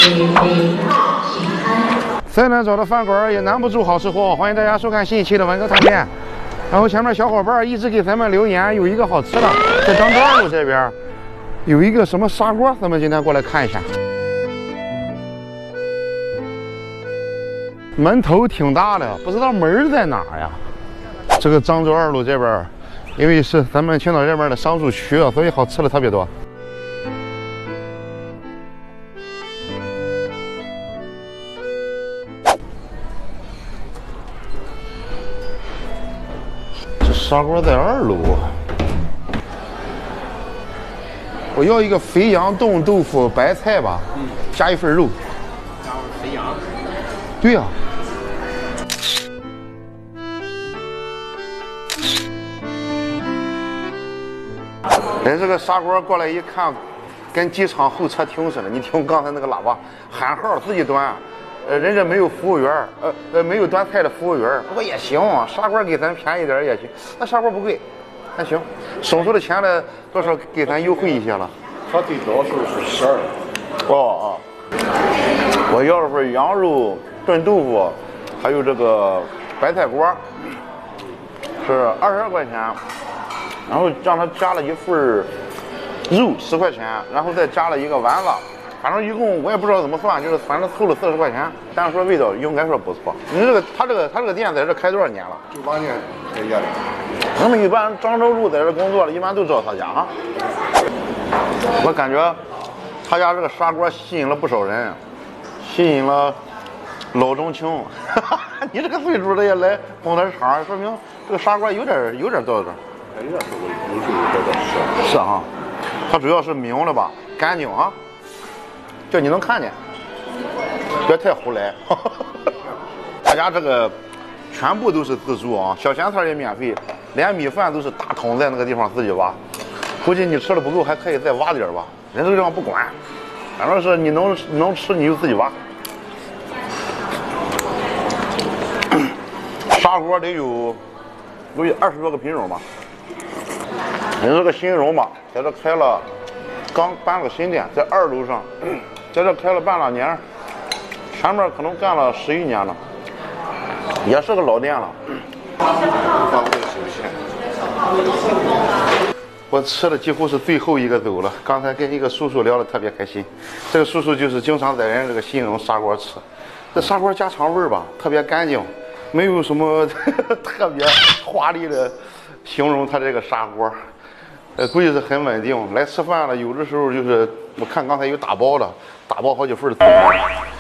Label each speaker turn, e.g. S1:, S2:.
S1: 再难找的饭馆也难不住好吃货，欢迎大家收看新一期的文哥探店。然后前面小伙伴一直给咱们留言，有一个好吃的，在张庄路这边有一个什么砂锅，咱们今天过来看一下。门头挺大的，不知道门在哪呀？这个漳州2路这边，因为是咱们青岛这边的商住区啊，所以好吃的特别多。这砂锅在2路。我要一个肥羊冻豆腐白菜吧，加一份肉。
S2: 加份肥羊。
S1: 对呀、人这个砂锅过来一看，跟机场候车厅似的。你听刚才那个喇叭喊号自己端，人家没有服务员，没有端菜的服务员。不过也行，砂锅给咱便宜点也行。那砂锅不贵，那行，省出的钱来多少给咱优惠一些了。
S2: 它最高时候是12。
S1: 哦，我要了份羊肉炖豆腐，还有这个白菜锅，是22块钱。然后让他加了一份肉10块钱，然后再加了一个丸子，反正一共我也不知道怎么算，就是反正凑了40块钱。但是说味道应该说不错。你这个他这个店在这开多少年了
S2: ？98年开业的。
S1: 那么一般漳州路在这工作的，一般都知道他家啊。我感觉他家这个砂锅吸引了不少人，吸引了老中青。你这个岁数的也来捧他场，说明这个砂锅有点道道。是哈，它主要是明了吧，干净啊，这你能看见，别太胡来。大家这个全部都是自助啊，小咸菜也免费，连米饭都是大桶在那个地方自己挖。估计你吃的不够，还可以再挖点吧。人这个地方不管，反正是你能吃你就自己挖。砂锅得有20多个品种吧。人这个新荣吧，在这开了，刚搬了个新店，在2路上，在这开了半拉年，前面可能干了11年了，也是个老店了。我吃的几乎是最后一个走了，刚才跟一个叔叔聊得特别开心，这个叔叔就是经常在人这个新荣砂锅吃，这砂锅家常味儿吧，特别干净，没有什么特别华丽的形容它这个砂锅。估计是很稳定。来吃饭了，有的时候就是我看刚才有打包的，打包好几份。